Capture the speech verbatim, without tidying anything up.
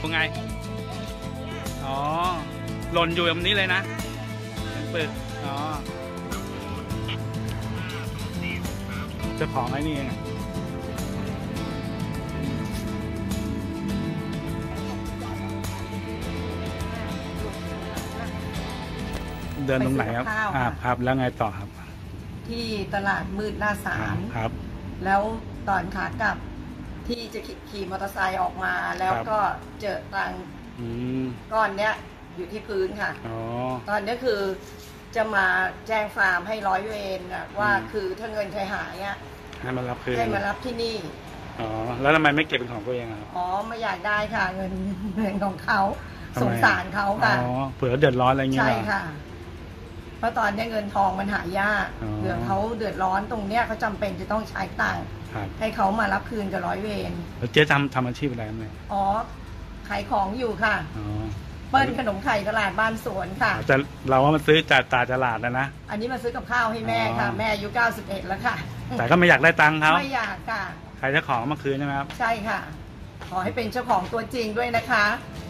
ไงอ๋อหล่นอยู่แบบนี้เลยนะเป็นปึกอ๋อเจ้าของไอ้นี่เองเดินตรงไหนครับอ่าครับแล้วไงต่อครับที่ตลาดมืดหน้าศาลครับแล้วตอนขากลับที่จะขี่มอเตอร์ไซค์ออกมาแล้วก็เจอตังก้อนเนี้ยอยู่ที่พื้นค่ะตอนนี้คือจะมาแจ้งฟาร์มให้ร้อยเวรว่าคือถ้าเงินใครหายอ่ะให้มารับคืนให้มารับที่นี่อ๋อแล้วทำไมไม่เก็บเป็นของตัวเองอ่ะอ๋อไม่อยากได้ค่ะเงินเงินของเขาสงสารเขาค่ะอ๋อเผื่อเดือดร้อนอะไรเงี้ยใช่ค่ะเพราะตอนนี้เงินทองมันหายากเผื่อเขาเดือดร้อนตรงเนี้ยเขาจำเป็นจะต้องใช้ตังค์ให้เขามารับคืนกับร้อยเวรแล้วเจ๊ทำทำอาชีพอะไรไหมอ๋อขายของอยู่ค่ะเปิ้ลขนมไข่ตลาดบ้านสวนค่ะแต่เราว่ามันซื้อจากตาตลาดนะนะอันนี้มาซื้อกับข้าวให้แม่ค่ะแม่อายุเก้าสิบเอ็ดแล้วค่ะแต่ก็ไม่อยากได้ตังค์เขาไม่อยากค่ะใครเจ้าของมาคืนใช่ไหมครับใช่ค่ะขอให้เป็นเจ้าของตัวจริงด้วยนะคะ